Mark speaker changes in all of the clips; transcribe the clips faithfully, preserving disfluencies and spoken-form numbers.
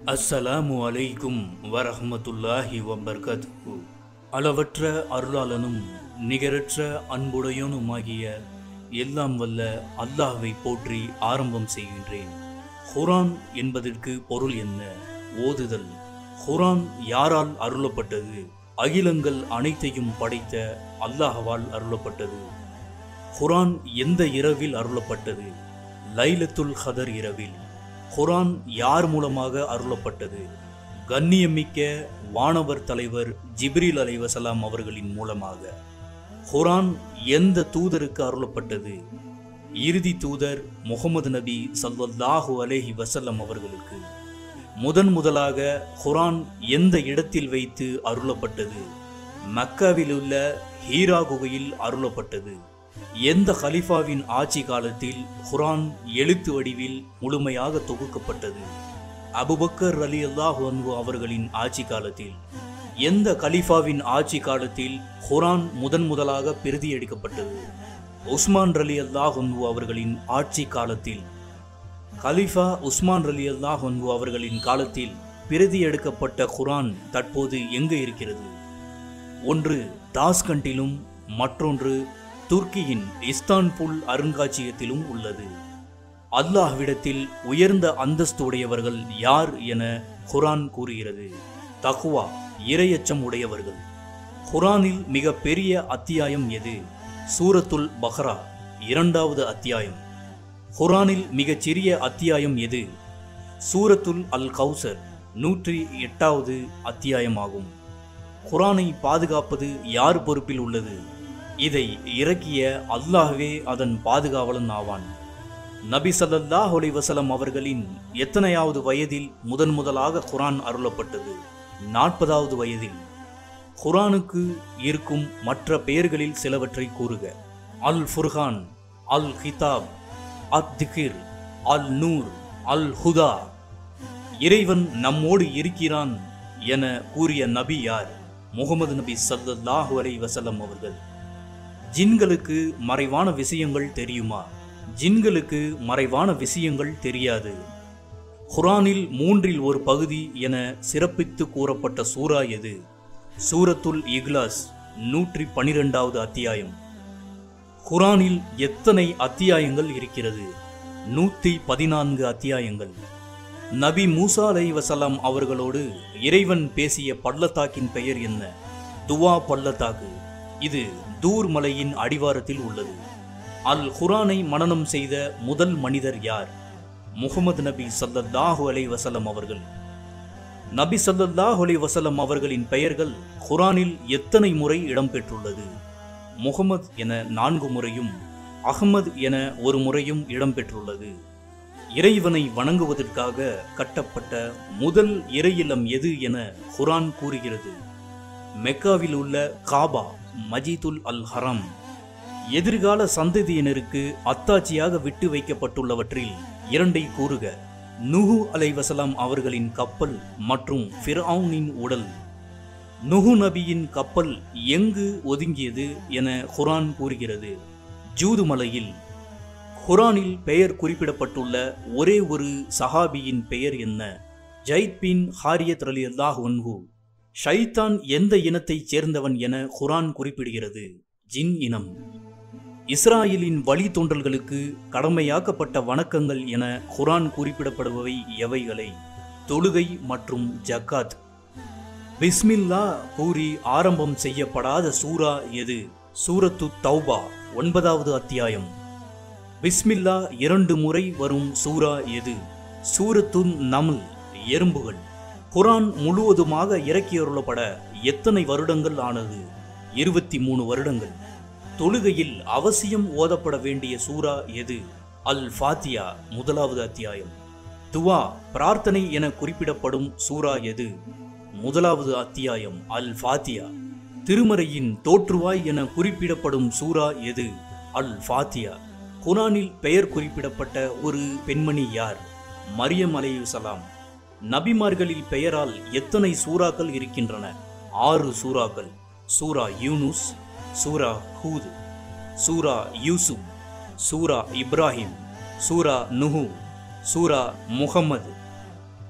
Speaker 1: அஸ்ஸலாமு அலைக்கும் வரஹ்மத்துல்லாஹி வபர்கத்ஹு. அளவற்ற அருளாளனும் நிகரற்ற அன்புடையோனுமாகிய எல்லாம் வல்ல அல்லாஹ்வை போற்றி ஆரம்பம் செய்கின்றேன். குர்ஆன் என்பதற்கு பொருள் என்ன? ஓதுதல். குர்ஆன் யாரால் அருளப்பட்டது? அகிலங்கள் அனைத்தையும் படைத்த அல்லாஹ்வால் அருளப்பட்டது. குர்ஆன் எந்த இரவில் அருளப்பட்டது? லைலத்துல் கத்ர் இரவில். குர்ஆன் யார் மூலமாக அருளப்பட்டது? கண்ணியமிக்க வானவர் தலைவர் ஜிப்ரீல் அலைஹிஸ்ஸலாம் அவர்களின் மூலமாக. குர்ஆன் எந்த தூதருக்கு அருளப்பட்டது? இறுதி தூதர் முஹம்மது நபி ஸல்லல்லாஹு அலைஹி வஸல்லம் அவர்களுக்கு. முதன் முதலாக குர்ஆன் எந்த இடத்தில் வைத்து அருளப்பட்டது? மக்காவில் உள்ள ஹீரா குகையில் அருளப்பட்டது. எந்த கலிஃபாவின் ஆட்சி காலத்தில் குர்ஆன் எழுத்து வடிவில் முழுமையாக தொகுக்கப்பட்டது? அபூபக்கர் ரலியல்லாஹு அன்ஹு அவர்களின் ஆட்சி காலத்தில். எந்த கலிஃபாவின் ஆட்சி காலத்தில் குர்ஆன் முதன் முதலாக பிரதியெடுக்கப்பட்டது? உஸ்மான் ரலியல்லாஹு அன்ஹு அவர்களின் ஆட்சி காலத்தில். கலிஃபா உஸ்மான் ரலியல்லாஹு அன்ஹு அவர்களின் காலத்தில் பிரதியெடுக்கப்பட்ட குர்ஆன் தற்போது எங்கு இருக்கிறது? ஒன்று தாஸ்கண்டிலும் மற்றொன்று துர்க்கியின் இஸ்தான்புல் அருங்காட்சியகத்திலும் உள்ளது. அல்லாஹ்விடத்தில் உயர்ந்த அந்தஸ்து உடையவர்கள் யார் என குர்ஆன் கூறுகிறது. தக்வா, இறையச்சம் உடையவர்கள். குர்ஆனில் மிக பெரிய அத்தியாயம் எது? சூரத்துல் பக்ரா, இரண்டாவது அத்தியாயம். குர்ஆனில் மிகச் சிறிய அத்தியாயம் எது? சூரத்துல் அல் கௌசர், நூற்றி எட்டாவது அத்தியாயமாகும். குர்ஆனை பாதுகாப்பது யார் பொறுப்பில் உள்ளது? இதை இறக்கிய அல்லாஹ்வே அதன் பாதுகாவலன் ஆவான். நபி ஸல்லல்லாஹு அலைஹி வஸல்லம் அவர்களின் எத்தனையாவது வயதில் முதன் முதலாக குர்ஆன் அருளப்பட்டது? நாற்பதாவது வயதில். குர்ஆனுக்கு இருக்கும் மற்ற பெயர்களில் சிலவற்றை கூறுக. அல் ஃபுர்கான், அல் கிதாப், அத் திக்ர், அல் நூர், அல் ஹுதா. இறைவன் நம்மோடு இருக்கிறான் என கூறிய நபி யார்? முஹம்மது நபி ஸல்லல்லாஹு அலைஹி வஸல்லம் அவர்கள். ஜின்களுக்கு மறைவான விஷயங்கள் தெரியுமா? ஜின்களுக்கு மறைவான விஷயங்கள் தெரியாது. குர்ஆனில் மூன்றில் ஒரு பகுதி என சிறப்பித்து கூறப்பட்ட சூரா எது? சூரத்துல் இக்லாஸ், நூற்றி பனிரெண்டாவது அத்தியாயம். குர்ஆனில் எத்தனை அத்தியாயங்கள் இருக்கிறது? நூற்றி பதினான்கு அத்தியாயங்கள். நபி மூசா அலைஹிஸ்ஸலாம் அவர்களோடு இறைவன் பேசிய பள்ளத்தாக்கின் பெயர் என்ன? துவா பள்ளத்தாக்கு. இது தூர் மலையின் அடிவாரத்தில் உள்ளது. அல் குர்ஆனை மனனம் செய்த முதல் மனிதர் யார்? முஹம்மது நபி ஸல்லல்லாஹு அலைஹி வஸல்லம் அவர்கள். நபி ஸல்லல்லாஹு அலைஹி வஸல்லம் அவர்களின் பெயர்கள் குர்ஆனில் எத்தனை முறை இடம்பெற்றுள்ளது? முஹம்மது என நான்கு முறையும் அஹ்மத் என ஒரு முறையும் இடம்பெற்றுள்ளது. இறைவனை வணங்குவதற்காக கட்டப்பட்ட முதல் இறையில்லம் எது என குர்ஆன் கூறுகிறது? மெக்காவில் உள்ள காபா, மஜிதுல் அல் ஹரம். எதிர்கால சந்ததியினருக்கு அத்தாட்சியாக விட்டு வைக்கப்பட்டுள்ளவற்றில் இரண்டை கூறுக. நூஹு அலைஹிஸ்ஸலாம் அவர்களின் கப்பல் மற்றும் ஃபிர்அவுனின் உடல். நூஹு நபியின் கப்பல் எங்கு ஒதுங்கியது என குர்ஆன் கூறுகிறது? ஜூது மலையில். குர்ஆனில் பெயர் குறிப்பிடப்பட்டுள்ள ஒரே ஒரு சஹாபியின் பெயர் என்ன? ஜைத் பின் ஹாரியத் ரலியல்லாஹு அன்ஹு. ஷைத்தான் எந்த இனத்தைச் சேர்ந்தவன் என குர்ஆன் குறிப்பிடுகிறது? ஜின் இனம். இஸ்ராயலின் வழித்தோன்றல்களுக்கு கடமையாக்கப்பட்ட வணக்கங்கள் என குர்ஆன் குறிப்பிடப்படுபவை எவைகளை? தொழுகை மற்றும் ஜக்காத். பிஸ்மில்லா கூறி ஆரம்பம் செய்யப்படாத சூரா எது? சூரத்து தௌபா, ஒன்பதாவது அத்தியாயம். பிஸ்மில்லா இரண்டு முறை வரும் சூரா எது? சூரத்து நம்ல், எறும்புகள். குர்ஆன் முழுவதுமாக இறக்கியருளப்பட எத்தனை வருடங்கள் ஆனது? இருபத்தி மூணு வருடங்கள். தொழுகையில் அவசியம் ஓதப்பட வேண்டிய சூரா எது? அல் ஃபாத்தியா, முதலாவது அத்தியாயம். துவா, பிரார்த்தனை என குறிப்பிடப்படும் சூரா எது? முதலாவது அத்தியாயம் அல் ஃபாத்தியா. திருமறையின் தோற்றுவாய் என குறிப்பிடப்படும் சூரா எது? அல் ஃபாத்தியா. குர்ஆனில் பெயர் குறிப்பிடப்பட்ட ஒரு பெண்மணி யார்? மரியம் அலைஹிஸ்ஸலாம். நபிமார்களில் பெயரால் எத்தனை சூறாக்கள் இருக்கின்றன? ஆறு சூறாக்கள். சூரா யூனுஸ், சூரா ஹூத், சூரா யூசுப், சூரா இப்ராஹிம், சூரா நுஹு, சூரா முஹம்மது.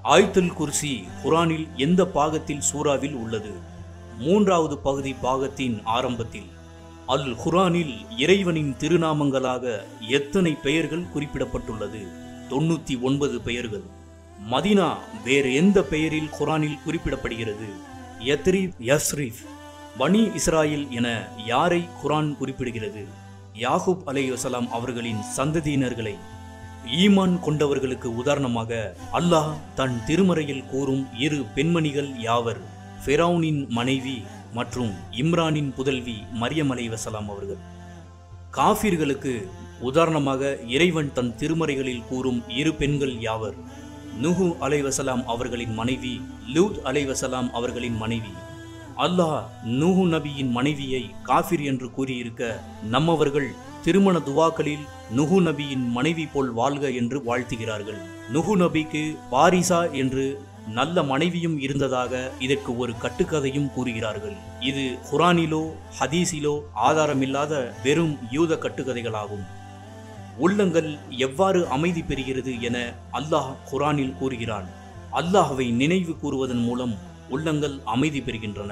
Speaker 1: ஆயத்துல் குர்சி குர்ஆனில் எந்த பாகத்தில் சூறாவில் உள்ளது? மூன்றாவது பகுதி பாகத்தின் ஆரம்பத்தில். அல் குர்ஆனில் இறைவனின் திருநாமங்களாக எத்தனை பெயர்கள் குறிப்பிடப்பட்டுள்ளது? தொண்ணூத்தி ஒன்பது பெயர்கள். மதீனா வேறு எந்த பெயரில் குர்ஆனில் குறிப்பிடப்படுகிறது? Yathrib, Yasrib. பனி இஸ்ராயில் என யாரை குர்ஆன் குறிப்பிடுகிறது? யாகூப் அலைஹிஸ்ஸலாம் அவர்களின் சந்ததியினர்களை. ஈமான் கொண்டவர்களுக்கு உதாரணமாக அல்லாஹ் தன் திருமறையில் கூறும் இரு பெண்மணிகள் யாவர்? ஃபிரௌனின் மனைவி மற்றும் இம்ரானின் புதல்வி மரியம் அலைஹிஸ்ஸலாம் அவர்கள். காஃபிர்களுக்கு உதாரணமாக இறைவன் தன் திருமறைகளில் கூறும் இரு பெண்கள் யாவர்? நூஹு அலைஹிஸ்ஸலாம் அவர்களின் மனைவி, லூத் அலைஹிஸ்ஸலாம் அவர்களின் மனைவி. அல்லாஹ் நூஹு நபியின் மனைவியை காஃபிர் என்று கூறியிருக்க, நம்மவர்கள் திருமண துவாக்களில் நுஹு நபியின் மனைவி போல் வாழ்க என்று வாழ்த்துகிறார்கள். நுஹு நபிக்கு பாரிசா என்று நல்ல மனைவியும் இருந்ததாக இதற்கு ஒரு கட்டுக்கதையும் கூறுகிறார்கள். இது குர்ஆனிலோ ஹதீஸிலோ ஆதாரமில்லாத வெறும் யூத கட்டுக்கதைகளாகும். உள்ளங்கள் எவ்வாறு அமைதி பெறுகிறது என அல்லாஹ் குர்ஆனில் கூறுகிறான். அல்லாஹ்வை நினைவு கூறுவதன் மூலம் உள்ளங்கள் அமைதி பெறுகின்றன.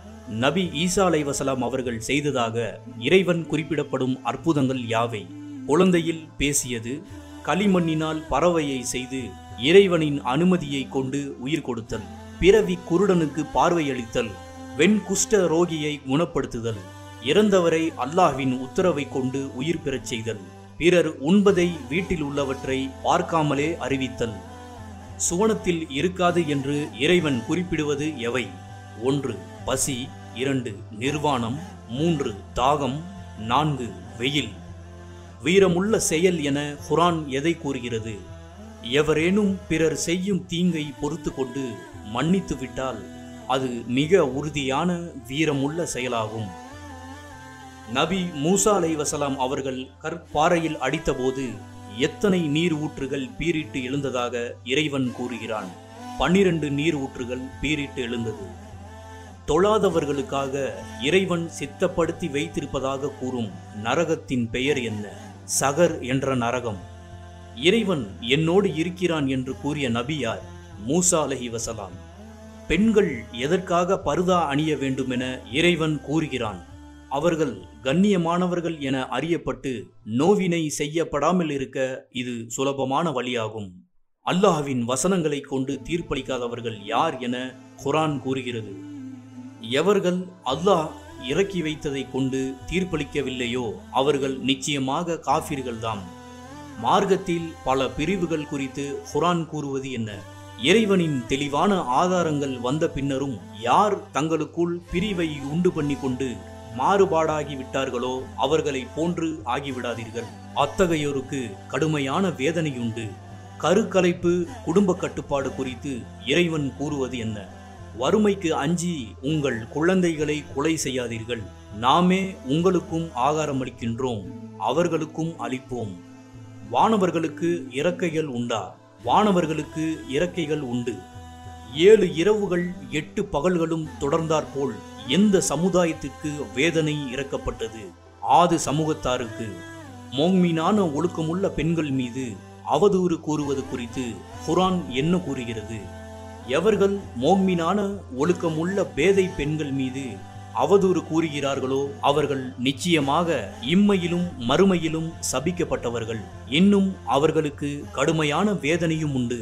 Speaker 1: நபி ஈசா அலைஹிஸ்ஸலாம் அவர்கள் செய்ததாக இறைவன் குறிப்பிடப்படும் அற்புதங்கள் யாவை? குழந்தையில் பேசியது, களிமண்ணினால் பறவையை செய்து இறைவனின் அனுமதியை கொண்டு உயிர் கொடுத்தல், பிறவி குருடனுக்கு பார்வையளித்தல், வெண்குஷ்ட ரோகியை குணப்படுத்துதல், இறந்தவரை அல்லாஹ்வின் உத்தரவை கொண்டு உயிர் பெறச் செய்தல், பிறர் உண்பதை வீட்டில் உள்ளவற்றை பார்க்காமலே அறிவித்தல். சுவனத்தில் இருக்காது என்று இறைவன் குறிப்பிடுவது எவை? ஒன்று பசி, இரண்டு நிர்வாணம், மூன்று தாகம், நான்கு வெயில். வீரமுள்ள செயல் என குர்ஆன் எதை கூறுகிறது? எவரேனும் பிறர் செய்யும் தீங்கை பொறுத்து கொண்டு மன்னித்து விட்டால் அது மிக உறுதியான வீரமுள்ள செயலாகும். நபி மூசா அலைஹிஸ்ஸலாம் அவர்கள் கற்பாறையில் அடித்தபோது எத்தனை நீர் ஊற்றுகள் பீரிட்டு எழுந்ததாக இறைவன் கூறுகிறான்? பன்னிரண்டு நீர் ஊற்றுகள் பீரிட்டு எழுந்தது. தொழாதவர்களுக்காக இறைவன் சித்தப்படுத்தி வைத்திருப்பதாக கூறும் நரகத்தின் பெயர் என்ன? சகர் என்ற நரகம். இறைவன் என்னோடு இருக்கிறான் என்று கூறிய நபி யார்? மூசா அலைஹிஸ்ஸலாம். பெண்கள் எதற்காக பர்தா அணிய வேண்டும் என இறைவன் கூறுகிறான்? அவர்கள் கண்ணியமானவர்கள் என அறியப்பட்டு நோவினை செய்யப்படாமல் இருக்க இது சுலபமான வழியாகும். அல்லாஹ்வின் வசனங்களை கொண்டு தீர்ப்பளிக்காதவர்கள் யார் என குர்ஆன் கூறுகிறது? எவர்கள் அல்லாஹ் இறக்கி வைத்ததை கொண்டு தீர்ப்பளிக்கவில்லையோ அவர்கள் நிச்சயமாக காஃபிர்கள்தாம். மார்க்கத்தில் பல பிரிவுகள் குறித்து குர்ஆன் கூறுவது என்ன? இறைவனின் தெளிவான ஆதாரங்கள் வந்த பின்னரும் யார் தங்களுக்குள் பிரிவை உண்டு பண்ணி கொண்டு மாறுபாடாகி விட்டார்களோ அவர்களை போன்று ஆகிவிடாதீர்கள். அத்தகையோருக்கு கடுமையான வேதனையுண்டு. கருக்கலைப்பு, குடும்ப கட்டுப்பாடு குறித்து இறைவன் கூறுவது என்ன? வறுமைக்கு அஞ்சி உங்கள் குழந்தைகளை கொலை செய்யாதீர்கள். நாமே உங்களுக்கும் ஆகாரம் அளிக்கின்றோம், அவர்களுக்கும் அளிப்போம். வானவர்களுக்கு இறக்கைகள் உண்டா? வானவர்களுக்கு இறக்கைகள் உண்டு. ஏழு இரவுகள் எட்டு பகல்களும் தொடர்ந்தாற்போல் எந்த சமுதாயத்திற்கு வேதனை இறக்கப்பட்டது? ஆது சமூகத்தாருக்கு. மோங்மீனான ஒழுக்கமுள்ள பெண்கள் மீது அவதூறு கூறுவது குறித்து குர்ஆன் என்ன கூறுகிறது? எவர்கள் மோங்மீனான ஒழுக்கமுள்ள பேதை பெண்கள் மீது அவதூறு கூறுகிறார்களோ அவர்கள் நிச்சயமாக இம்மையிலும் மறுமையிலும் சபிக்கப்பட்டவர்கள். இன்னும் அவர்களுக்கு கடுமையான வேதனையும் உண்டு.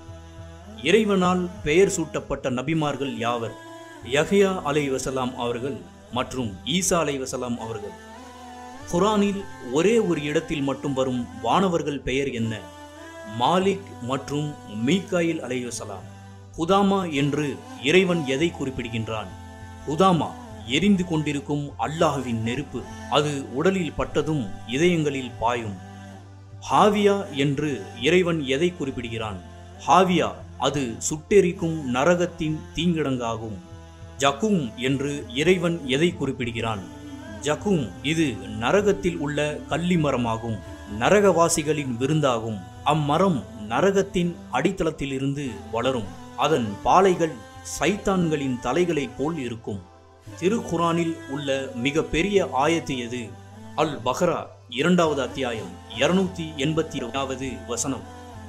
Speaker 1: இறைவனால் பெயர் சூட்டப்பட்ட நபிமார்கள் யாவர்? யஹ்யா அலைஹிஸ்ஸலாம் அவர்கள் மற்றும் ஈசா அலைஹிஸ்ஸலாம் அவர்கள். குர்ஆனில் ஒரே ஒரு இடத்தில் மட்டும் வரும் வானவர்கள் பெயர் என்ன? மாலிக் மற்றும் மீகாயில் அலைஹிஸ்ஸலாம். ஹுதாமா என்று இறைவன் எதை குறிப்பிடுகின்றான்? ஹுதாமா எரிந்து கொண்டிருக்கும் அல்லாஹ்வின் நெருப்பு. அது உடலில் பட்டதும் இதயங்களில் பாயும். ஹாவியா என்று இறைவன் எதை குறிப்பிடுகிறான்? ஹாவியா அது சுட்டெரிக்கும் நரகத்தின் தீங்கிடங்காகும். ஜக்கூம் என்று இறைவன் எதை குறிப்பிடுகிறான்? ஜக்கூம் இது நரகத்தில் உள்ள கள்ளி மரமாகும், நரகவாசிகளின் விருந்தாகும். அம்மரம் நரகத்தின் அடித்தளத்திலிருந்து வளரும். அதன் பாலைகள் சைத்தான்களின் தலைகளைப் போல் இருக்கும். திருக்குர்ஆனில் உள்ள மிக பெரிய ஆயத்து எது? அல் பக்ரா இரண்டாவது அத்தியாயம் இருநூத்தி எண்பத்தி ஏழாவது வசனம்.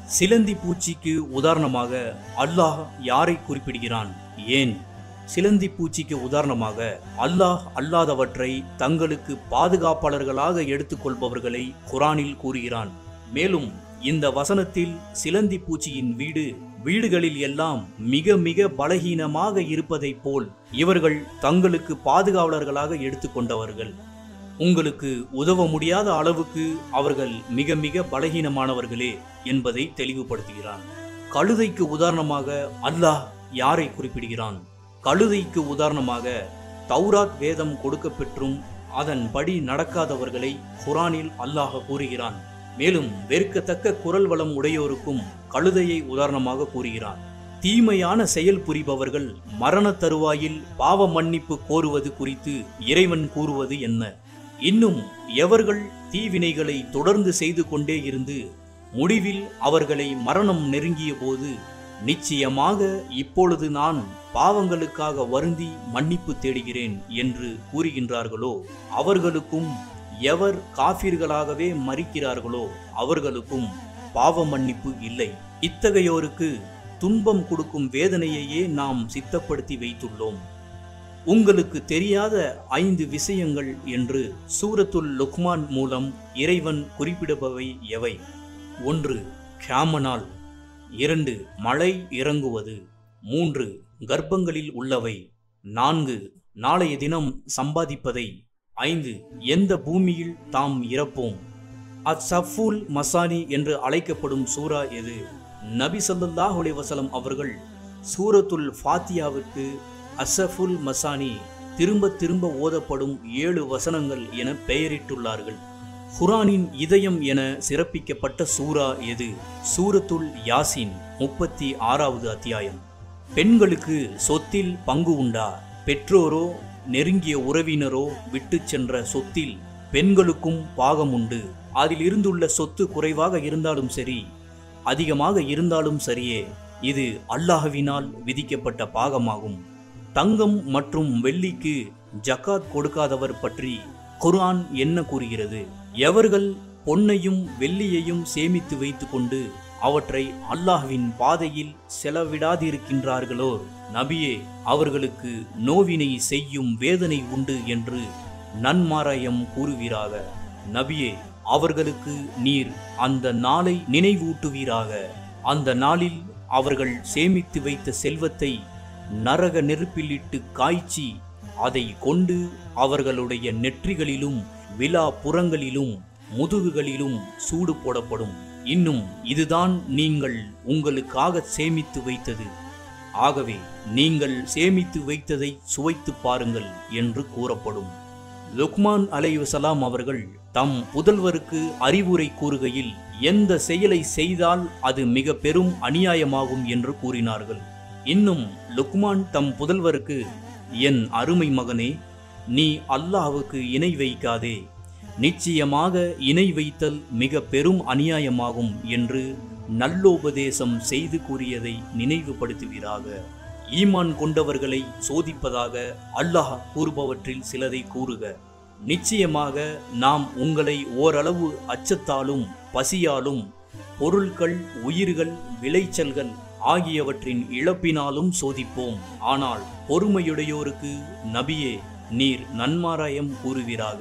Speaker 1: சிலந்தி பூச்சிக்கு உதாரணமாக அல்லாஹ் யாரை குறிப்பிடுகிறான்? ஏன் சிலந்தி பூச்சிக்கு உதாரணமாக அல்லாஹ் அல்லாதவற்றை தங்களுக்கு பாதுகாப்பாளர்களாக எடுத்துக்கொள்பவர்களை குர்ஆனில் கூறுகிறான். மேலும் இந்த வசனத்தில் சிலந்தி பூச்சியின் வீடு வீடுகளில் எல்லாம் மிக மிக பலகீனமாக இருப்பதைப் போல் இவர்கள் தங்களுக்கு பாதுகாவலர்களாக எடுத்துக்கொண்டவர்கள். உங்களுக்கு உதவ முடியாத அளவுக்கு அவர்கள் மிக மிக பலகீனமானவர்களே என்பதை தெளிவுபடுத்துகிறான். கழுதைக்கு உதாரணமாக அல்லாஹ் யாரை குறிப்பிடுகிறான்? கழுதைக்கு உதாரணமாக தௌராத் வேதம் கொடுக்கப்பெற்றும் அதன்படி நடக்காதவர்களை குர்ஆனில் அல்லாஹ் கூறுகிறான். மேலும் வெறுக்கத்தக்க குரல் வளம் உடையோருக்கும் கழுதையை உதாரணமாக கூறுகிறான். தீமையான செயல் புரிபவர்கள் மரண தருவாயில் பாவ மன்னிப்பு கோருவது குறித்து இறைவன் கூறுவது என்ன? இன்னும் எவர்கள் தீவினைகளை தொடர்ந்து செய்து கொண்டே இருந்து முடிவில் அவர்களை மரணம் நெருங்கிய போது நிச்சயமாக இப்பொழுது நான் பாவங்களுக்காக வருந்தி மன்னிப்பு தேடுகிறேன் என்று கூறுகின்றார்களோ அவர்களுக்கும், எவர் காஃபிர்களாகவே மரிக்கிறார்களோ அவர்களுக்கும் பாவ மன்னிப்பு இல்லை. இத்தகையோருக்கு துன்பம் கொடுக்கும் வேதனையையே நாம் சித்தப்படுத்தி வைத்துள்ளோம். உங்களுக்கு தெரியாத ஐந்து விஷயங்கள் என்று சூரத்துல் லுக்மான் மூலம் இறைவன் குறிப்பிடுபவை எவை? ஒன்று, கியாமனால். இரண்டு, மழை இறங்குவது. மூன்று, கர்ப்பங்களில் உள்ளவை. நான்கு, நாளைய தினம் சம்பாதிப்பதை. ஐந்து, எந்த பூமியில் தாம் இறப்போம். அஸ்ஸஃபுல் மசானி என்று அழைக்கப்படும் சூரா எது? நபி ஸல்லல்லாஹு அலைஹி வஸல்லம் அவர்கள் சூரத்துல் ஃபாத்தியாவுக்கு அஸ்ஸஃபுல் மசானி, திரும்ப திரும்ப ஓதப்படும் ஏழு வசனங்கள் என பெயரிட்டுள்ளார்கள். குர்ஆனின் இதயம் என சிறப்பிக்கப்பட்ட சூரா எது? சூரத்துல் யாசின், முப்பத்தி ஆறாவது அத்தியாயம். பெண்களுக்கு சொத்தில் பங்கு உண்டா? பெற்றோரோ நெருங்கிய உறவினரோ விட்டு சென்ற சொத்தில் பெண்களுக்கும் பாகம் உண்டு. அதில் இருந்துள்ள சொத்து குறைவாக இருந்தாலும் சரி, அதிகமாக இருந்தாலும் சரியே, இது அல்லாஹ்வினால் விதிக்கப்பட்ட பாகமாகும். தங்கம் மற்றும் வெள்ளிக்கு ஜகாத் கொடுக்காதவர் பற்றி குர்ஆன் என்ன கூறுகிறது? எவர்கள் பொன்னையும் வெள்ளியையும் சேமித்து வைத்துக் கொண்டு அவற்றை அல்லாஹ்வின் பாதையில் செலவிடாதிருக்கின்றார்களோ நபியே, அவர்களுக்கு நோவினை செய்யும் வேதனை உண்டு என்று நன்மாராயம் கூறுவீராக. நபியே, அவர்களுக்கு நீர் அந்த நாளை நினைவூட்டுவீராக. அந்த நாளில் அவர்கள் சேமித்து வைத்த செல்வத்தை நரக நெருப்பிலிட்டு காய்ச்சி அதை கொண்டு அவர்களுடைய நெற்றிகளிலும் விலா புறங்களிலும் முதுகுகளிலும் சூடு போடப்படும். இன்னும் இதுதான் நீங்கள் உங்களுக்காக சேமித்து வைத்தது. ஆகவே நீங்கள் சேமித்து வைத்ததை சுவைத்து பாருங்கள் என்று கூறப்படும். லுக்மான் அலைஹிஸ்ஸலாம் அவர்கள் தம் புதல்வருக்கு அறிவுரை கூறுகையில் எந்த செயலை செய்தால் அது மிக பெரும் அநியாயமாகும் என்று கூறினார்கள். இன்னும் லுக்மான் தம் புதல்வருக்கு, என் அருமை மகனே, நீ அல்லாஹ்வுக்கு இணை வைக்காதே. நிச்சயமாக இணை வைத்தல் மிக பெரும் அநியாயமாகும் என்று நல்லோபதேசம் செய்து கூறியதை நினைவுபடுத்துவீராக. ஈமான் கொண்டவர்களை சோதிப்பதாக அல்லாஹ் கூறுபவற்றில் சிலதை கூறுக. நிச்சயமாக நாம் உங்களை ஓரளவு அச்சத்தாலும் பசியாலும் பொருட்கள், உயிர்கள், விளைச்சல்கள் ஆகியவற்றின் இழப்பினாலும் சோதிப்போம். ஆனால் பொறுமையுடையோருக்கு நபியே, நீர் நன்மாராயம் கூறுவீராக.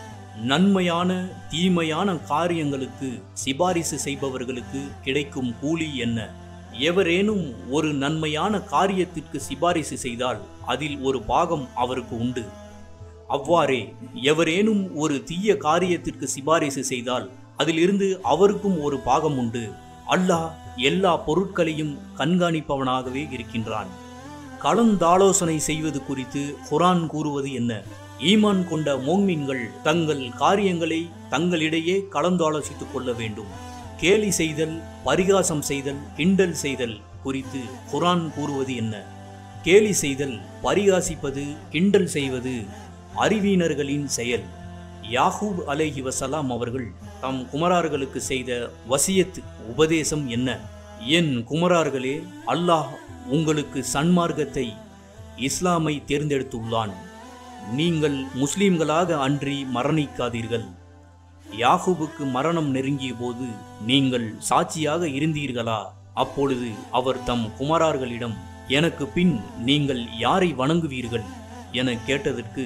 Speaker 1: நன்மையான தீமையான காரியங்களுக்கு சிபாரிசு செய்பவர்களுக்கு கிடைக்கும் கூலி என்ன? எவரேனும் ஒரு நன்மையான காரியத்திற்கு சிபாரிசு செய்தால் அதில் ஒரு பாகம் அவருக்கு உண்டு. அவ்வாறே எவரேனும் ஒரு தீய காரியத்திற்கு சிபாரிசு செய்தால் அதிலிருந்து அவருக்கும் ஒரு பாகம் உண்டு. அல்லாஹ் எல்லா பொருட்களையும் கண்காணிப்பவனாகவே இருக்கின்றான். கலந்தாலோசனை செய்வது குறித்து குர்ஆன் கூறுவது என்ன? ஈமான் கொண்ட மோமின்கள் தங்கள் காரியங்களை தங்களிடையே கலந்தாலோசித்துக் கொள்ள வேண்டும். கேலி செய்தல், பரிகாசம் செய்தல், கிண்டல் செய்தல் குறித்து குர்ஆன் கூறுவது என்ன? கேலி செய்தல், பரிகாசிப்பது, கிண்டல் செய்வது அறிவீனர்களின் செயல். யாகூப் அலைஹி வஸலாம் அவர்கள் தம் குமரார்களுக்கு செய்த வசியத் உபதேசம் என்ன? என் குமரார்களே, அல்லாஹ் உங்களுக்கு சன்மார்க்கத்தை, இஸ்லாமை தேர்ந்தெடுத்துள்ளான். நீங்கள் முஸ்லிம்களாக அன்றி மரணிக்காதீர்கள். யாகூபுக்கு மரணம் நெருங்கிய போது நீங்கள் சாட்சியாக இருந்தீர்களா? அப்பொழுது அவர் தம் குமாரர்களிடம், எனக்கு பின் நீங்கள் யாரை வணங்குவீர்கள் என கேட்டதற்கு,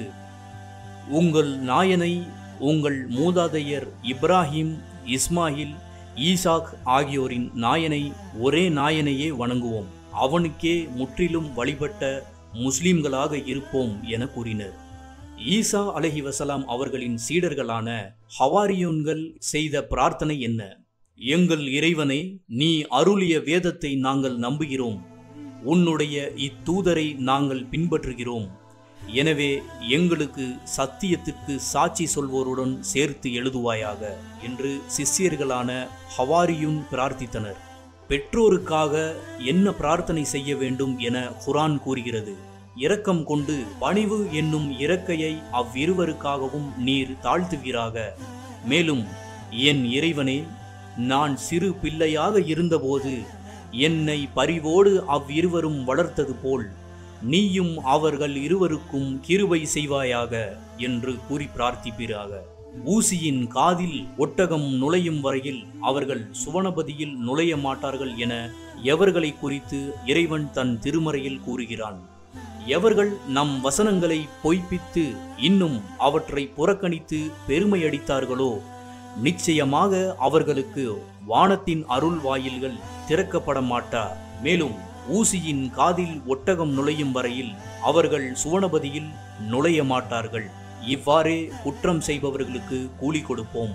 Speaker 1: உங்கள் நாயனை, உங்கள் மூதாதையர் இப்ராஹிம், இஸ்மாயில், ஈசாக் ஆகியோரின் நாயனை, ஒரே நாயனையே வணங்குவோம், அவனுக்கே முற்றிலும் வழிபட்ட முஸ்லிம்களாக இருப்போம் என கூறினர். ஈசா அலைஹி வஸலாம் அவர்களின் சீடர்களான ஹவாரியூன்கள் செய்த பிரார்த்தனை என்ன? எங்கள் இறைவனே, நீ அருளிய வேதத்தை நாங்கள் நம்புகிறோம், உன்னுடைய இத்தூதரை நாங்கள் பின்பற்றுகிறோம், எனவே எங்களுக்கு சத்தியத்திற்கு சாட்சி சொல்வோருடன் சேர்த்து எழுதுவாயாக என்று சிஷ்யர்களான ஹவாரியூன் பிரார்த்தித்தனர். பெற்றோருக்காக என்ன பிரார்த்தனை செய்ய வேண்டும் என குர்ஆன் கூறுகிறது. இரக்கம் கொண்டு பணிவு என்னும் இறக்கையை அவ்விருவருக்காகவும் நீர் தாழ்த்துவீராக. மேலும், என் இறைவனே, நான் சிறு பிள்ளையாக இருந்தபோது என்னை பரிவோடு அவ்விருவரும் வளர்த்தது போல் நீயும் அவர்கள் இருவருக்கும் கிருபை செய்வாயாக என்று கூறி பிரார்த்திப்பீராக. ஊசியின் காதில் ஒட்டகம் நுழையும் வரையில் அவர்கள் சுவனபதியில் நுழைய மாட்டார்கள் என எவர்களை குறித்து இறைவன் தன் திருமறையில் கூறுகிறான். எவர்கள் நம் வசனங்களை பொய்ப்பித்து இன்னும் அவற்றை புறக்கணித்து பெருமையடித்தார்களோ, நிச்சயமாக அவர்களுக்கு வானத்தின் அருள் வாயில்கள் திறக்கப்பட மாட்டா. மேலும் ஊசியின் காதில் ஒட்டகம் நுழையும் வரையில் அவர்கள் சுவனபதியில் நுழைய மாட்டார்கள். இவ்வாறே குற்றம் செய்பவர்களுக்கு கூலி கொடுப்போம்.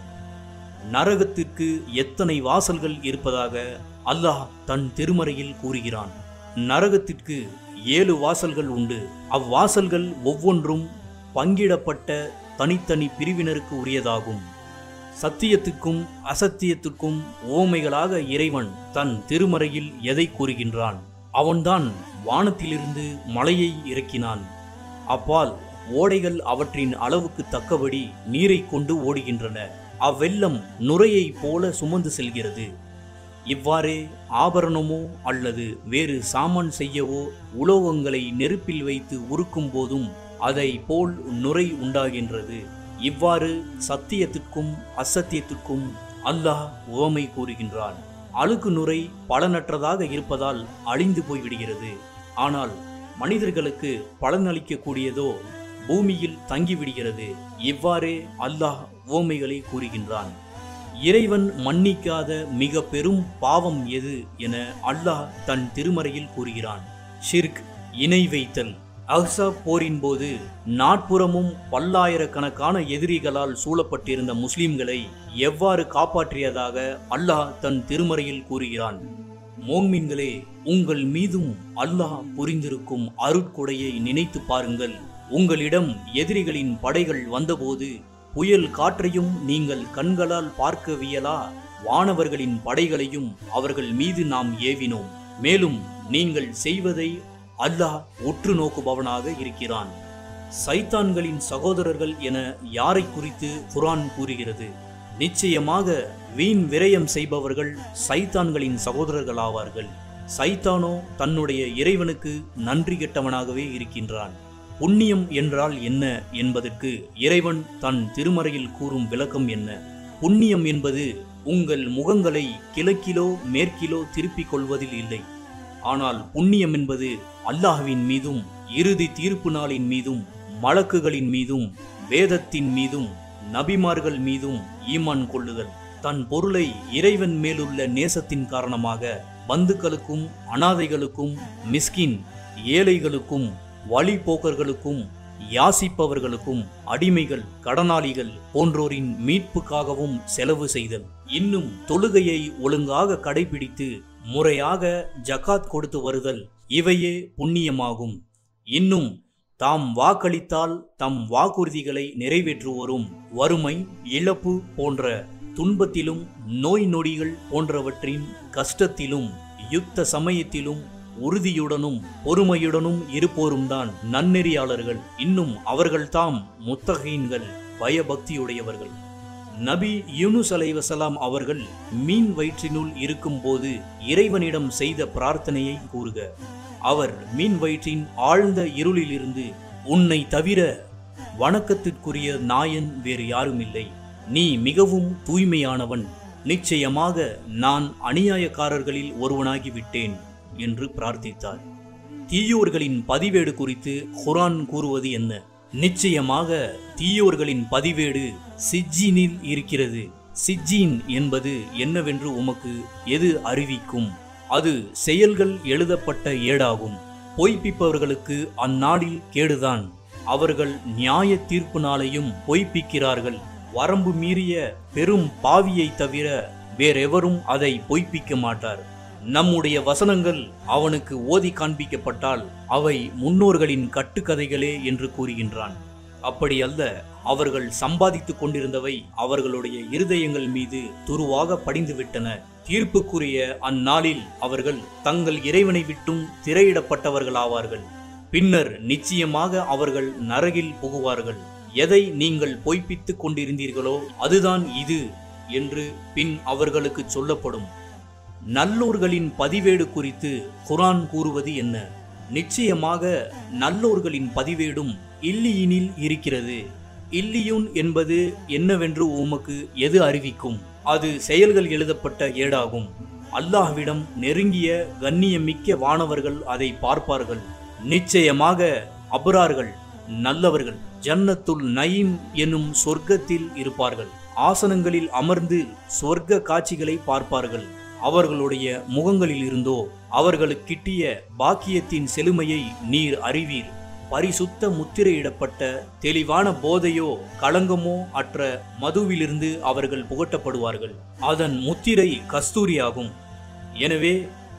Speaker 1: நரகத்திற்கு எத்தனை வாசல்கள் இருப்பதாக அல்லாஹ் தன் திருமறையில் கூறுகிறான். நரகத்திற்கு ஏழு வாசல்கள் உண்டு. அவ்வாசல்கள் ஒவ்வொன்றும் பங்கிடப்பட்ட தனித்தனி பிரிவினருக்கு உரியதாகும். சத்தியத்துக்கும் அசத்தியத்துக்கும் ஓமைகளாக இறைவன் தன் திருமறையில் எதை கூறுகின்றான்? அவன்தான் வானத்திலிருந்து மழையை இறக்கினான். அப்பால் ஓடைகள் அவற்றின் அளவுக்கு தக்கபடி நீரை கொண்டு ஓடுகின்றன. அவ்வெள்ளம் நுரையை போல சுமந்து செல்கிறது. இவ்வாறே ஆபரணமோ அல்லது வேறு சாமான் செய்யவோ உலோகங்களை நெருப்பில் வைத்து உருக்கும் போதும் அதை போல் நுரை உண்டாகின்றது. இவ்வாறு சத்தியத்திற்கும் அசத்தியத்திற்கும் அல்லாஹ் உவமை கூறுகின்றான். அழுக்கு நுரை பலனற்றதாக இருப்பதால் அழிந்து போய்விடுகிறது. ஆனால் மனிதர்களுக்கு பலனளிக்கக்கூடியதோ பூமியில் தங்கிவிடுகிறது. இவ்வாறே அல்லாஹ் உவமைகளை கூறுகின்றான். இறைவன் மன்னிக்காத மிக பெரும் பாவம் எது என அல்லாஹ் தன் திருமறையில் கூறுகிறான். ஷிர்க், இணை வைத்தல். அஹ்ஸாப் போரின் போது நாட்புறமும் பல்லாயிரக்கணக்கான எதிரிகளால் சூழப்பட்டிருந்த முஸ்லிம்களை எவ்வாறு காப்பாற்றியதாக அல்லாஹ் தன் திருமறையில் கூறுகிறான். மோமின்களே, உங்கள் மீதும் அல்லாஹ் புரிந்திருக்கும் அருட்கொடையை நினைத்து பாருங்கள். உங்களிடம் எதிரிகளின் படைகள் வந்தபோது புயல் காற்றையும் நீங்கள் கண்களால் பார்க்கவியலா? வானவர்களின் படைகளையும் அவர்கள் மீது நாம் ஏவினோம். மேலும் நீங்கள் செய்வதை அல்லாஹ் உற்று நோக்குபவனாக இருக்கிறான். சைத்தான்களின் சகோதரர்கள் என யாரை குறித்து குர்ஆன் கூறுகிறது? நிச்சயமாக வீண் விரயம் செய்பவர்கள் சைத்தான்களின் சகோதரர்களாவார்கள். சைத்தானோ தன்னுடைய இறைவனுக்கு நன்றி கெட்டவனாகவே இருக்கின்றான். புண்ணியம் என்றால் என்ன என்பதற்கு இறைவன் தன் திருமறையில் கூறும் விளக்கம் என்ன? புண்ணியம் என்பது உங்கள் முகங்களை கிழக்கிலோ மேற்கிலோ திருப்பிக் கொள்வதில் இல்லை. ஆனால் புண்ணியம் என்பது அல்லாஹ்வின் மீதும் இறுதி தீர்ப்பு நாளின் மீதும் மலக்குகளின் மீதும் வேதத்தின் மீதும் நபிமார்கள் மீதும் ஈமான் கொள்ளுதல். தன் பொருளை இறைவன் மேலுள்ள நேசத்தின் காரணமாக பந்துக்களுக்கும் அனாதைகளுக்கும் மிஸ்கின் ஏழைகளுக்கும் வழிபோக்கர்களுக்கும் யாசிப்பவர்களுக்கும் அடிமைகள் கடனாளிகள் போன்றோரின் மீட்புக்காகவும் செலவு செய்தல். இன்னும் தொழுகையை ஒழுங்காக கடைபிடித்து முறையாக ஜகாத் கொடுத்து வருதல். இவையே புண்ணியமாகும். இன்னும் தாம் வாக்களித்தால் தம் வாக்குறுதிகளை நிறைவேற்றுவோரும் வறுமை இழப்பு போன்ற துன்பத்திலும் நோய் நொடிகள் போன்றவற்றின் கஷ்டத்திலும் யுத்த சமயத்திலும் உறுதியுடனும் பொறுமையுடனும் இருப்போரும் தான் நன்னெறியாளர்கள். இன்னும் அவர்கள்தாம் முத்தகீன்கள், பயபக்தியுடையவர்கள். நபி யூனுஸ் அலைஹிஸ்ஸலாம் அவர்கள் மீன் வயிற்றினுள் இருக்கும் போது இறைவனிடம் செய்த பிரார்த்தனையை கூறுக. அவர் மீன் வயிற்றின் ஆழ்ந்த இருளிலிருந்து, உன்னை தவிர வணக்கத்திற்குரிய நாயன் வேறு யாரும் இல்லை, நீ மிகவும் தூய்மையானவன், நிச்சயமாக நான் அநியாயக்காரர்களில் ஒருவனாகி விட்டேன் என்று பிரார்த்தித்தார். தீயோர்களின் பதிவேடு குறித்து குர்ஆன் கூறுவது என்ன? நிச்சயமாக தீயோர்களின் பதிவேடு சிஜ்ஜீனில் இருக்கிறது. சிஜ்ஜீன் என்பது என்னவென்று உமக்கு எது அறிவிக்கும்? அது செயல்கள் எழுதப்பட்ட ஏடாகும். பொய்ப்பிப்பவர்களுக்கு அந்நாளில் கேடுதான். அவர்கள் நியாய தீர்ப்பு நாளையும் பொய்ப்பிக்கிறார்கள். வரம்பு மீறிய பெரும் பாவியை தவிர வேறெவரும் அதை பொய்ப்பிக்க மாட்டார். நம்முடைய வசனங்கள் அவனுக்கு ஓதி காண்பிக்கப்பட்டால் அவை முன்னோர்களின் கட்டுக்கதைகளே என்று கூறுகின்றான். அப்படி அல்ல, அவர்கள் சம்பாதித்துக் கொண்டிருந்தவை அவர்களுடைய இருதயங்கள் மீது துருவாக படிந்துவிட்டன. தீர்ப்புக்குரிய அந்நாளில் அவர்கள் தங்கள் இறைவனை விட்டும் திரையிடப்பட்டவர்களாவார்கள். பின்னர் நிச்சயமாக அவர்கள் நரகில் புகுவார்கள். எதை நீங்கள் பொய்ப்பித்துக் கொண்டிருந்தீர்களோ அதுதான் இது என்று பின் அவர்களுக்கு சொல்லப்படும். நல்லோர்களின் பதிவேடு குறித்து குர்ஆன் கூறுவது என்ன? நிச்சயமாக நல்லோர்களின் பதிவேடும் இல்லியினில் இருக்கிறது. இல்லியூன் என்பது என்னவென்று உமக்கு எது அறிவிக்கும்? அது செயல்கள் எழுதப்பட்ட ஏடாகும். அல்லாஹ்விடம் நெருங்கிய கண்ணியமிக்க வானவர்கள் அதை பார்ப்பார்கள். நிச்சயமாக அப்ரார்கள் நல்லவர்கள் ஜன்னத்துல் நயீம் என்னும் சொர்க்கத்தில் இருப்பார்கள். ஆசனங்களில் அமர்ந்து சொர்க்க காட்சிகளை பார்ப்பார்கள். அவர்களுடைய முகங்களில் இருந்தோ அவர்களுக்கு கிட்டிய பாக்கியத்தின் செழுமையை நீர் அறிவீர். பரிசுத்த முத்திரையிடப்பட்ட தெளிவான போதையோ களங்கமோ அற்ற மதுவிலிருந்து அவர்கள் புகட்டப்படுவார்கள். அதன் முத்திரை கஸ்தூரியாகும். எனவே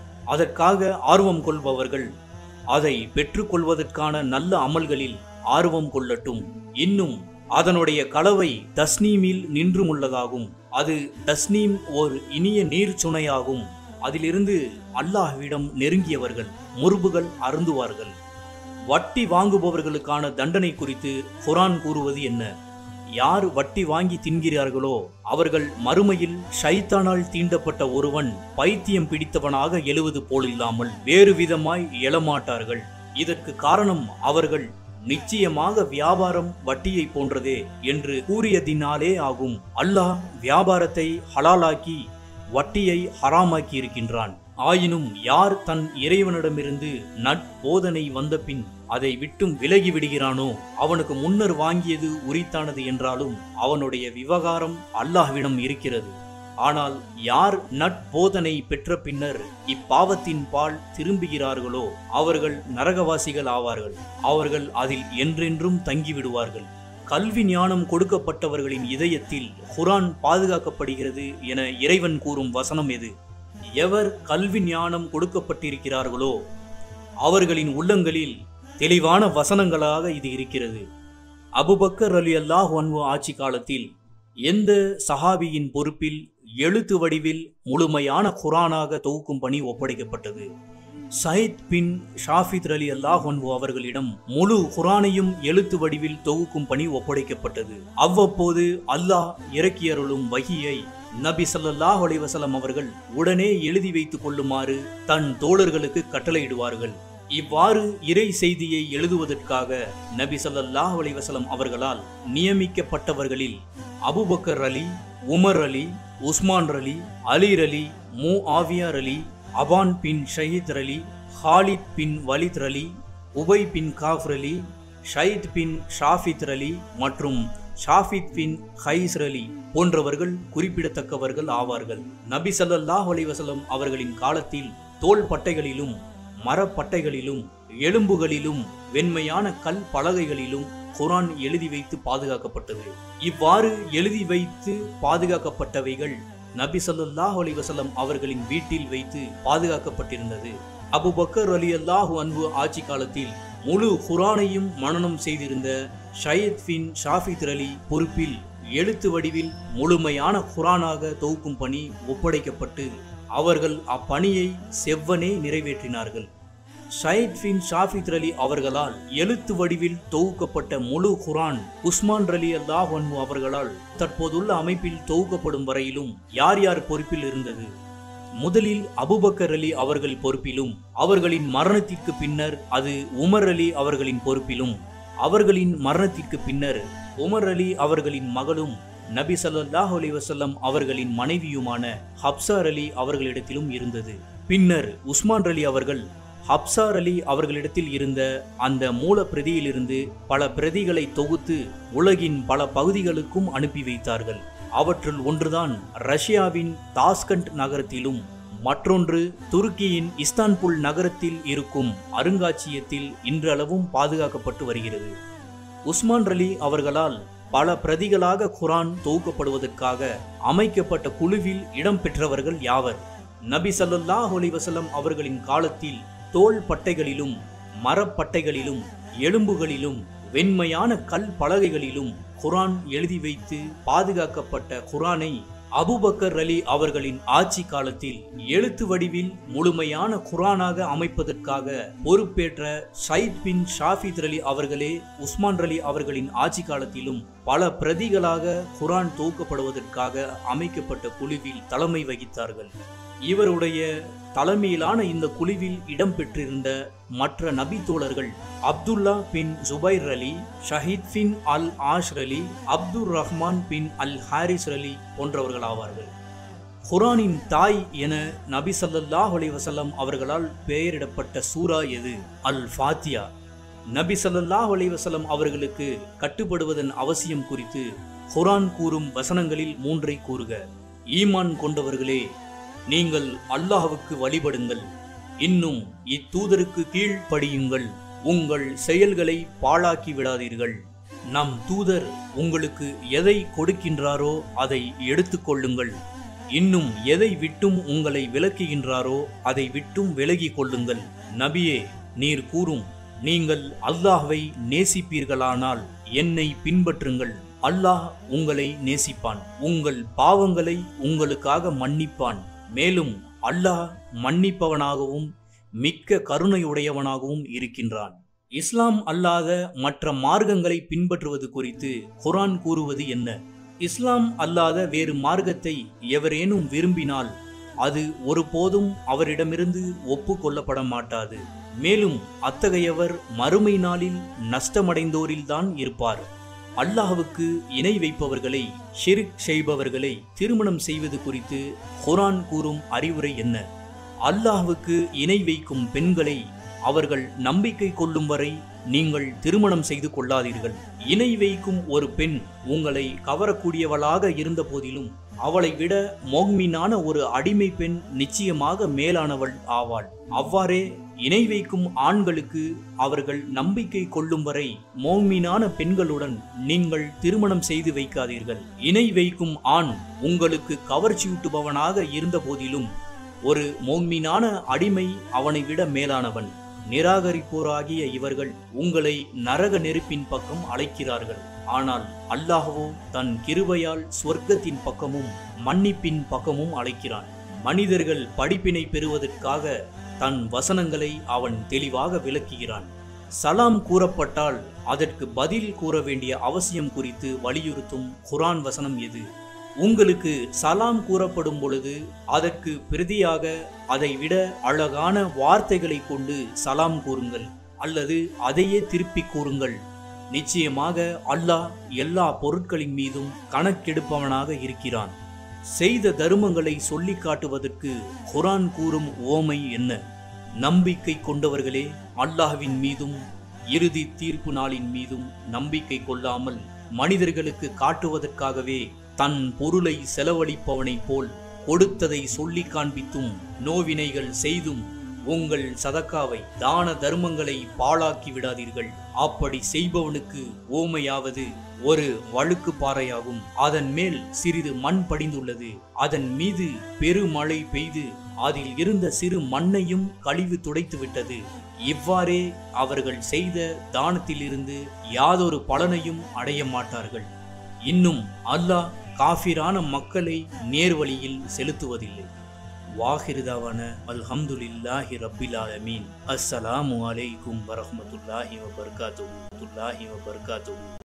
Speaker 1: அதற்காக ஆர்வம் கொள்பவர்கள் அதை பெற்றுக்கொள்வதற்கான நல்ல அமல்களில் ஆர்வம் கொள்ளட்டும். இன்னும் அதனுடைய கலவை தஸ்னீமில் நின்றுமுள்ளதாகும். அது தஸ்னீம் ஓர் இனிய நீர் சுனையாகும். அதிலிருந்து அல்லாஹ்விடம் நெருங்கியவர்கள் முர்புகள் அருந்துவார்கள். வட்டி வாங்குபவர்களுக்கான தண்டனை குறித்து குர்ஆன் கூறுவது என்ன? யார் வட்டி வாங்கி தின்கிறார்களோ அவர்கள் மறுமையில் ஷைத்தானால் தீண்டப்பட்ட ஒருவன் பைத்தியம் பிடித்தவனாக எழுவது போலில்லாமல் வேறு விதமாய் எழமாட்டார்கள். இதற்கு காரணம் அவர்கள் நிச்சயமாக வியாபாரம் வட்டியை போன்றதே என்று கூறியதினாலே ஆகும். அல்லாஹ் வியாபாரத்தை ஹலாலாக்கி வட்டியை ஹராமாக்கி இருக்கின்றான். ஆயினும் யார் தன் இறைவனிடமிருந்து நட்போதனை வந்த பின் அதை விட்டும் விலகி விடுகிறானோ அவனுக்கு முன்னர் வாங்கியது உரித்தானது என்றாலும் அவனுடைய விவகாரம் அல்லாஹ்விடம் இருக்கிறது. ஆனால் யார் நட்போதனை பெற்ற பின்னர் இப்பாவத்தின் பால் திரும்புகிறார்களோ அவர்கள் நரகவாசிகள் ஆவார்கள். அவர்கள் அதில் என்றென்றும் தங்கிவிடுவார்கள். கல்வி ஞானம் கொடுக்கப்பட்டவர்களின் இதயத்தில் குர்ஆன் பாதுகாக்கப்படுகிறது என இறைவன் கூறும் வசனம் எது? எவர் கல்வி ஞானம் கொடுக்கப்பட்டிருக்கிறார்களோ அவர்களின் உள்ளங்களில் தெளிவான வசனங்களாக இது இருக்கிறது. அபூபக்கர் ரலியல்லாஹு அன்ஹு ஆட்சி காலத்தில் எந்த சஹாபியின் பொறுப்பில் எழுத்து வடிவில் முழுமையான குர்ஆனாக தொகுக்கும் பணி ஒப்படைக்கப்பட்டது? சயீத் பின் ஷாஃபித் ரலியல்லாஹு அன்ஹு அவர்களிடம் முழு குர்ஆனையும் எழுத்து வடிவில் தொகுக்கும் பணி ஒப்படைக்கப்பட்டது. அவ்வப்போது அல்லாஹ் இறக்கியருளும் வஹியை நபி ஸல்லல்லாஹு அலைஹி வஸல்லம் அவர்கள் உடனே எழுதி வைத்துக் கொள்ளுமாறு தன் தோழர்களுக்கு கட்டளையிடுவார்கள். இவ்வாறு இறை செய்தியை எழுதுவதற்காக நபி ஸல்லல்லாஹு அலைஹி வஸல்லம் அவர்களால் நியமிக்கப்பட்டவர்களில் அபூபக்கர் அலி, உமர் அலி, உஸ்மான் அலி, அலீர் அலி, முஆவியார் அலி, அபான் பின் ஷஹீத் அலி, ஹாலித் பின் வலித் அலி, உபை பின் காஃப் அலி, ஷயீத் பின் ஷாஃபித் அலி மற்றும் ஷாஃபித் பின் ஹைஸ் அலி போன்றவர்கள் குறிப்பிடத்தக்கவர்கள் ஆவார்கள். நபி ஸல்லல்லாஹு அலைஹி வஸல்லம் அவர்களின் காலத்தில் தோல் பட்டைகளிலும் மரப்பட்டைகளிலும் எலும்புகளிலும் வெண்மையான கல் பலகைகளிலும் குர்ஆன் எழுதி வைத்து பாதுகாக்கப்பட்டது. இவ்வாறு எழுதி வைத்து பாதுகாக்கப்பட்டவைகள் நபி ஸல்லல்லாஹு அலைஹி வஸல்லம் அவர்களின் வீட்டில் வைத்து பாதுகாக்கப்பட்டிருந்தது. அபூபக்கர் ரலியல்லாஹு அன்ஹு ஆட்சி காலத்தில் முழு குர்ஆனையும் மனனம் செய்திருந்த ஷயீத் பின் ஷாஃபித் அலி பொறுப்பில் எழுத்து வடிவில் முழுமையான குர்ஆனாக தொகுக்கும் பணி ஒப்படைக்கப்பட்டு அவர்கள் அப்பணியை செவ்வனே நிறைவேற்றினார்கள். ஷயீத் பின் ஷாஃபித் அலி அவர்களால் எழுத்து வடிவில் தொகுக்கப்பட்ட முழு குர்ஆன் உஸ்மான் ரலியல்லாஹு அன்ஹு அவர்களால் தற்போதுள்ள அமைப்பில் தொகுக்கப்படும் வரையிலும் யார் யார் பொறுப்பில் இருந்தது? முதலில் அபூபக்கர் அலி அவர்கள் பொறுப்பிலும் அவர்களின் மரணத்திற்கு பின்னர் அது உமர் அலி அவர்களின் பொறுப்பிலும் அவர்களின் மரணத்திற்கு பின்னர் உமர் அலி அவர்களின் மகளும் நபி ஸல்லல்லாஹு அலைஹி வஸல்லம் அவர்களின் மனைவியுமான ஹப்சார் அலி அவர்களிடத்திலும் இருந்தது. பின்னர் உஸ்மான் அலி அவர்கள் ஹப்சார் அலி அவர்களிடத்தில் இருந்த அந்த மூல பிரதியிலிருந்து பல பிரதிகளை தொகுத்து உலகின் பல பகுதிகளுக்கும் அனுப்பி வைத்தார்கள். அவற்றுள் ஒன்றுதான் ரஷ்யாவின் தாஸ்கண்ட் நகரத்திலும் மற்றொன்று துருக்கியின் இஸ்தான்புல் நகரத்தில் இருக்கும் அருங்காட்சியகத்தில் இன்றளவும் பாதுகாக்கப்பட்டு வருகிறது. உஸ்மான் அலி அவர்களால் பல பிரதிகளாக குர்ஆன் தொகுக்கப்படுவதற்காக அமைக்கப்பட்ட குழுவில் இடம்பெற்றவர்கள் யாவர்? நபி ஸல்லல்லாஹு அலைஹி வஸல்லம் அவர்களின் காலத்தில் தோல் பட்டைகளிலும் மரப்பட்டைகளிலும் எலும்புகளிலும் வெண்மையான கல் பலகைகளிலும் குர்ஆன் எழுதி வைத்து பாதுகாக்கப்பட்ட குர்ஆனை அபூபக்கர் அலி அவர்களின் ஆட்சி காலத்தில் எழுத்து வடிவில் முழுமையான குர்ஆனாக அமைப்பதற்காக பொறுப்பேற்ற சைத் பின் ஷாஃபித் அலி அவர்களே உஸ்மான் அலி அவர்களின் ஆட்சி காலத்திலும் பல பிரதிகளாக குர்ஆன் தொகுக்கப்படுவதற்காக அமைக்கப்பட்ட குழுவில் தலைமை வகித்தார்கள். இவருடைய தலைமையிலான இந்த குழுவில் இடம்பெற்றிருந்த மற்ற நபி தோழர்கள் அப்துல்லா பின் ஜுபைர் அலி, ஷஹீத் பின் அல் ஆஷர் அலி, Abdur Rahman bin al Harith அலி போன்றவர்கள் ஆவார்கள். குர்ஆனின் தாய் என நபி ஸல்லல்லாஹு அலைஹி வஸல்லம் அவர்களால் பெயரிடப்பட்ட சூரா எது? அல் ஃபாத்தியா. நபி ஸல்லல்லாஹு அலைஹி வஸல்லம் அவர்களுக்கு கட்டுப்படுவதன் அவசியம் குறித்து குர்ஆன் கூறும் வசனங்களில் மூன்றை கூறுக. ஈமான் கொண்டவர்களே, நீங்கள் அல்லாஹ்வுக்கு வழிபடுங்கள், இன்னும் இத்தூதருக்கு கீழ்ப்படியுங்கள், உங்கள் செயல்களை பாழாக்கி விடாதீர்கள். நம் தூதர் உங்களுக்கு எதை கொடுக்கின்றாரோ அதை எடுத்துக்கொள்ளுங்கள், இன்னும் எதை விட்டும் உங்களை விலக்குகின்றாரோ அதை விட்டும் விலகி கொள்ளுங்கள். நபியே, நீர் கூறும், நீங்கள் அல்லாஹ்வை நேசிப்பீர்களானால் என்னை பின்பற்றுங்கள், அல்லாஹ் உங்களை நேசிப்பான், உங்கள் பாவங்களை உங்களுக்காக மன்னிப்பான், மேலும் அல்லாஹ் மன்னிப்பவனாகவும் மிக்க கருணையுடையவனாகவும் இருக்கின்றான். இஸ்லாம் அல்லாத மற்ற மார்க்கங்களை பின்பற்றுவது குறித்து குர்ஆன் கூறுவது என்ன? இஸ்லாம் அல்லாத வேறு மார்க்கத்தை எவரேனும் விரும்பினால் அது ஒருபோதும் அவரிடமிருந்து ஒப்புக்கொள்ளப்பட மாட்டாது. மேலும் அத்தகையவர் மறுமை நாளில் நஷ்டமடைந்தோரில்தான் இருப்பார். அல்லாஹ்வுக்கு இணை வைப்பவர்களை, ஷிர்க் செய்பவர்களை திருமணம் செய்வது குறித்து குர்ஆன் கூறும் அறிவுரை என்ன? அல்லாஹ்வுக்கு இணை வைக்கும் பெண்களை அவர்கள் நம்பிக்கை கொள்ளும் வரை நீங்கள் திருமணம் செய்து கொள்ளாதீர்கள். இணை வைக்கும் ஒரு பெண் உங்களை கவரக்கூடியவளாக இருந்த போதிலும் அவளை விட மோக்மீனான ஒரு அடிமை பெண் நிச்சயமாக மேலானவள் ஆவாள். அவ்வாறே இணை வைக்கும் ஆண்களுக்கு அவர்கள் நம்பிக்கை கொள்ளும் வரை மோக்மீனான பெண்களுடன் நீங்கள் திருமணம் செய்து வைக்காதீர்கள். இணை வைக்கும் ஆண் உங்களுக்கு கவர்ச்சியூட்டுபவனாக இருந்த போதிலும் ஒரு மோக்மீனான அடிமை அவனை விட மேலானவன். நிராகரிப்போராகிய இவர்கள் உங்களை நரக நெருப்பின் பக்கம் அழைக்கிறார்கள். ஆனால் அல்லாஹ்வோ தன் கிருபையால் சொர்க்கத்தின் பக்கமும் மன்னிப்பின் பக்கமும் அழைக்கிறான். மனிதர்கள் படிப்பினை பெறுவதற்காக தன் வசனங்களை அவன் தெளிவாக விளக்குகிறான். சலாம் கூறப்பட்டால் அதற்கு பதில் கூற வேண்டிய அவசியம் குறித்து வலியுறுத்தும் குர்ஆன் வசனம் எது? உங்களுக்கு சலாம் கூறப்படும் பொழுது அதற்கு பிரதியாக அதை விட அழகான வார்த்தைகளை கொண்டு சலாம் கூறுங்கள், அல்லது அதையே திருப்பி கூறுங்கள். நிச்சயமாக அல்லாஹ் எல்லா பொருட்களின் மீதும் கணக்கெடுப்பவனாக இருக்கிறான். செய்த தர்மங்களை சொல்லி காட்டுவதற்கு குர்ஆன் கூறும் ஓமை என்ன? நம்பிக்கை கொண்டவர்களே, அல்லாஹ்வின் மீதும் இறுதி தீர்ப்பு நாளின் மீதும் நம்பிக்கை கொள்ளாமல் மனிதர்களுக்கு காட்டுவதற்காகவே தன் பொருளை செலவழிப்பவனைப் போல் கொடுத்ததை சொல்லி காண்பித்தும் நோவினைகள் செய்தும் உங்கள் சதக்காவை தான தர்மங்களை பாழாக்கி விடாதீர்கள். அப்படி செய்பவனுக்கு ஓமையாவது ஒரு வழுக்கு பாறையாகும். அதன் மேல் சிறிது மண் படிந்துள்ளது. அதன் மீது பெருமழை பெய்து அதில் இருந்த சிறு மண்ணையும் கழிவு துடைத்து விட்டது. இவ்வாறே அவர்கள் செய்த தானத்திலிருந்து யாதொரு பலனையும் அடைய மாட்டார்கள். இன்னும் அல்லாஹ் காஃபிரான மக்களை நேர்வழியில் செலுத்துவதில்லை. வாஹிருதாவான அல்ஹம்துலில்லாஹி ரப்பில் ஆலமீன். அஸ்ஸலாமு அலைக்கும் வரஹ்மத்துல்லாஹி வபரகாத்துஹு.